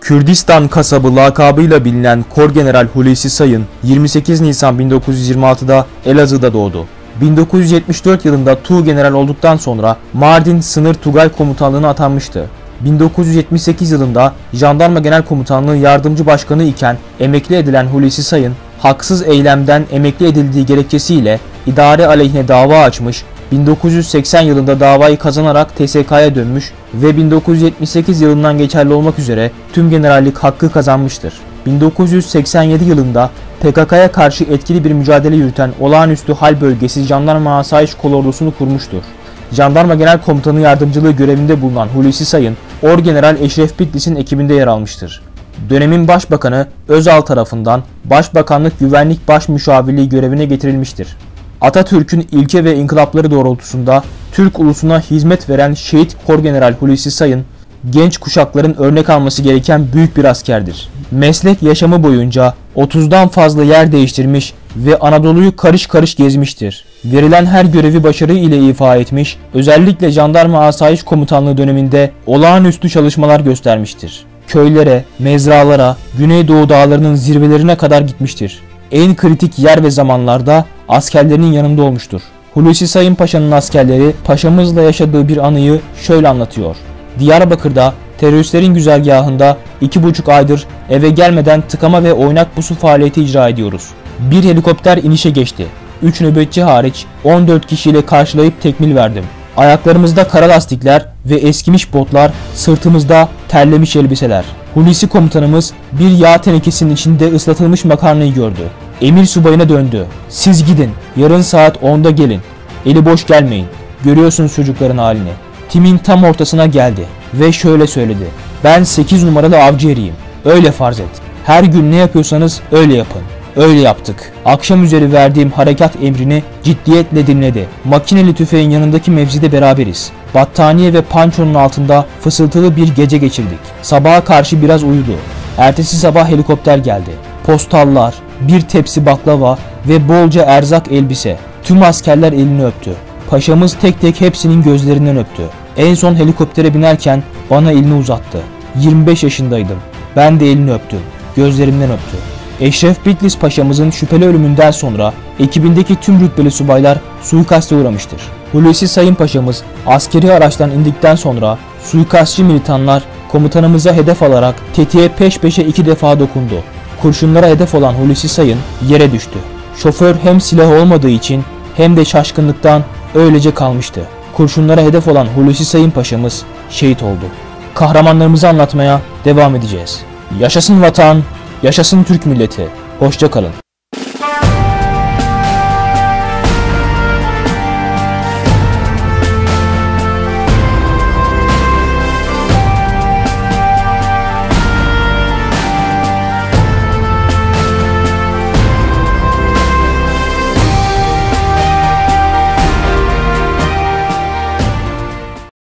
Kürdistan kasabı lakabıyla bilinen Korgeneral Hulusi Sayın 28 Nisan 1926'da Elazığ'da doğdu. 1974 yılında Tuğgeneral olduktan sonra Mardin Sınır Tugay Komutanlığı'na atanmıştı. 1978 yılında Jandarma Genel Komutanlığı Yardımcı Başkanı iken emekli edilen Hulusi Sayın, haksız eylemden emekli edildiği gerekçesiyle idare aleyhine dava açmış, 1980 yılında davayı kazanarak TSK'ya dönmüş ve 1978 yılından geçerli olmak üzere tüm generallik hakkı kazanmıştır. 1987 yılında PKK'ya karşı etkili bir mücadele yürüten Olağanüstü Hal Bölgesi Jandarma Asayiş Kolordusunu kurmuştur. Jandarma Genel Komutanı Yardımcılığı görevinde bulunan Hulusi Sayın, Orgeneral Eşref Bitlis'in ekibinde yer almıştır. Dönemin Başbakanı Özal tarafından Başbakanlık Güvenlik Başmüşavirliği görevine getirilmiştir. Atatürk'ün ilke ve inkılapları doğrultusunda Türk ulusuna hizmet veren Şehit Korgeneral Hulusi Sayın, genç kuşakların örnek alması gereken büyük bir askerdir. Meslek yaşamı boyunca 30'dan fazla yer değiştirmiş ve Anadolu'yu karış karış gezmiştir. Verilen her görevi başarı ile ifa etmiş, özellikle Jandarma Asayiş Komutanlığı döneminde olağanüstü çalışmalar göstermiştir. Köylere, mezralara, Güneydoğu dağlarının zirvelerine kadar gitmiştir. En kritik yer ve zamanlarda askerlerinin yanında olmuştur. Hulusi Sayın Paşa'nın askerleri paşamızla yaşadığı bir anıyı şöyle anlatıyor. Diyarbakır'da teröristlerin güzergahında 2,5 aydır eve gelmeden tıkama ve oynak pusu faaliyeti icra ediyoruz. Bir helikopter inişe geçti. 3 nöbetçi hariç 14 kişiyle karşılayıp tekmil verdim. Ayaklarımızda kara lastikler ve eskimiş botlar, sırtımızda terlemiş elbiseler. Hulusi komutanımız bir yağ tenekesinin içinde ıslatılmış makarnayı gördü. Emir subayına döndü. Siz gidin, yarın saat 10'da gelin. Eli boş gelmeyin. Görüyorsunuz çocukların halini. Timin tam ortasına geldi ve şöyle söyledi. Ben 8 numaralı avcı eriyim. Öyle farz et. Her gün ne yapıyorsanız öyle yapın. Öyle yaptık. Akşam üzeri verdiğim harekat emrini ciddiyetle dinledi. Makineli tüfeğin yanındaki mevzide beraberiz. Battaniye ve pançonun altında fısıltılı bir gece geçirdik. Sabaha karşı biraz uyudu. Ertesi sabah helikopter geldi. Postallar, bir tepsi baklava ve bolca erzak elbise. Tüm askerler elini öptü. Paşamız tek tek hepsinin gözlerinden öptü. En son helikoptere binerken bana elini uzattı. 25 yaşındaydım. Ben de elini öptüm. Gözlerimden öptü. Eşref Bitlis Paşa'mızın şüpheli ölümünden sonra ekibindeki tüm rütbeli subaylar suikaste uğramıştır. Hulusi Sayın Paşa'mız askeri araçtan indikten sonra suikastçı militanlar komutanımıza hedef alarak tetiğe peş peşe 2 defa dokundu. Kurşunlara hedef olan Hulusi Sayın yere düştü. Şoför hem silah olmadığı için hem de şaşkınlıktan öylece kalmıştı. Kurşunlara hedef olan Hulusi Sayın Paşa'mız şehit oldu. Kahramanlarımızı anlatmaya devam edeceğiz. Yaşasın vatan, yaşasın Türk milleti. Hoşça kalın.